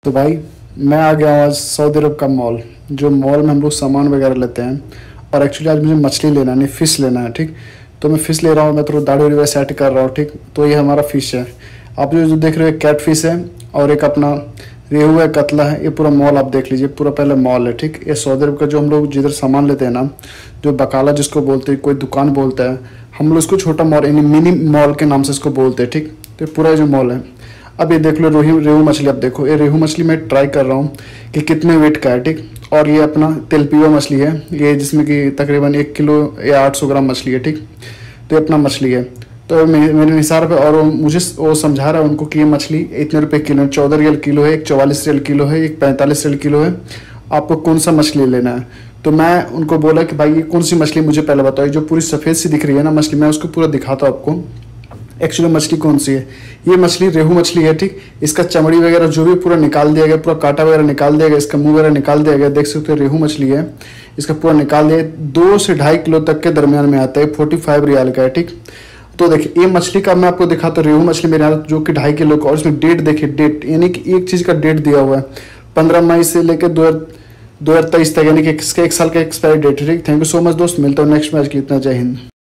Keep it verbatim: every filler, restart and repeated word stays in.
तो भाई मैं आ गया हूँ आज सऊदी अरब का मॉल। जो मॉल में हम लोग सामान वगैरह लेते हैं। और एक्चुअली आज मुझे मछली लेना है, नहीं फ़िश लेना है। ठीक, तो मैं फ़िश ले रहा हूँ। मैं थोड़ा दाढ़ी वाड़ी सेट कर रहा हूँ। ठीक, तो ये हमारा फ़िश है। आप जो जो देख रहे हो कैट फिश है और एक अपना रेहू है, कतला है। ये पूरा मॉल आप देख लीजिए, पूरा पहले मॉल है। ठीक, ये सऊदी अरब का जो हम लोग जिधर सामान लेते हैं ना, जो बकाला जिसको बोलते हैं, कोई दुकान बोलता है, हम लोग इसको छोटा मॉल यानी मिनी मॉल के नाम से इसको बोलते हैं। ठीक, तो ये पूरा जो मॉल है। अब ये देख लो रोही रेहू मछली। अब देखो ये रेहू मछली मैं ट्राई कर रहा हूँ कि कितने वेट का है। ठीक, और ये अपना तेलपिया मछली है, ये जिसमें कि तकरीबन एक किलो या आठ सौ ग्राम मछली है। ठीक, तो ये अपना मछली है। तो मेरे निसार पे, और वो मुझे वो समझा रहा है उनको कि ये मछली इतने रुपए किलो है, चौदह रियल किलो है, एक चौवालीस रियल किलो है, एक पैंतालीस रियल किलो है। आपको कौन सा मछली लेना है? तो मैं उनको बोला कि भाई ये कौन सी मछली मुझे पहले बताओ। जो पूरी सफ़ेद सी दिख रही है ना मछली, मैं उसको पूरा दिखाता हूँ आपको एक्चुअली मछली कौन सी है। ये मछली रेहू मछली है। ठीक, इसका चमड़ी वगैरह जो भी पूरा निकाल दिया गया, पूरा कांटा वगैरह निकाल दिया गया, इसका मुंह वगैरह निकाल दिया गया। देख सकते हो रेहू मछली है, इसका पूरा निकाल दिया। दो से ढाई किलो तक के दरमियान में आता है, फोर्टी फाइव रियाल का है। ठीक, तो देखिए ये मछली का मैं आपको दिखाता हूँ। रेहू मछली मेरे यहाँ जो कि ढाई किलो का, और इसमें डेट देखिए, डेट यानी कि एक चीज़ का डेट दिया हुआ है पंद्रह मई से लेकर दो हज़ार तेईस तक, यानी कि इसका एक साल का एक्सपायरी डेट है। ठीक, थैंक यू सो मच दोस्त, मिलता हूँ नेक्स्ट मैच के। इतना, जय हिंद।